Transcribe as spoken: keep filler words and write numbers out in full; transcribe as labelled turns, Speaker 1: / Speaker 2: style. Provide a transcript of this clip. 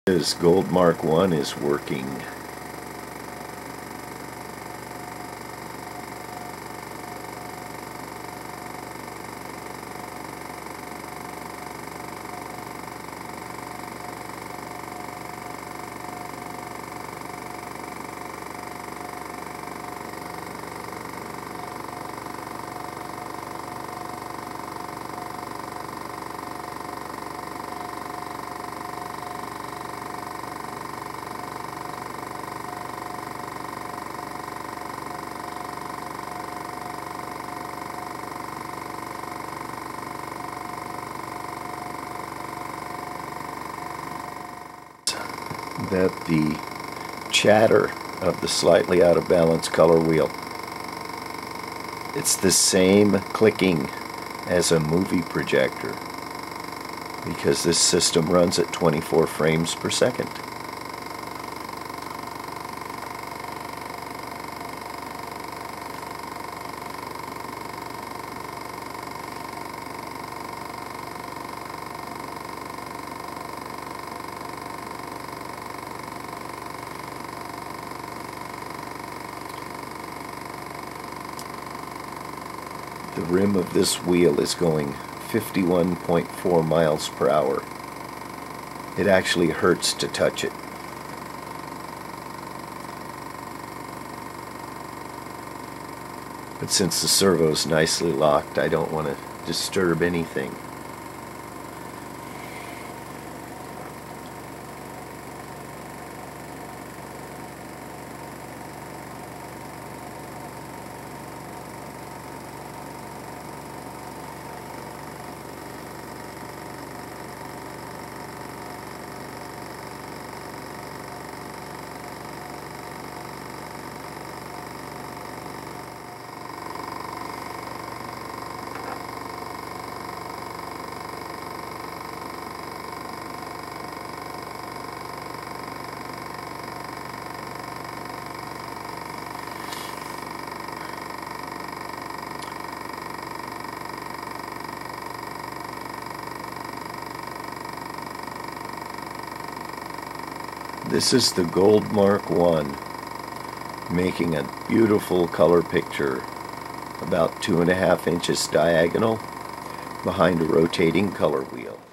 Speaker 1: This Goldmark one is working. That the chatter of the slightly out of balance color wheel, it's the same clicking as a movie projector, because this system runs at twenty-four frames per second. The rim of this wheel is going fifty-one point four miles per hour. It actually hurts to touch it. But since the servo's nicely locked, I don't want to disturb anything. This is the Goldmark one, making a beautiful color picture about two and a half inches diagonal behind a rotating color wheel.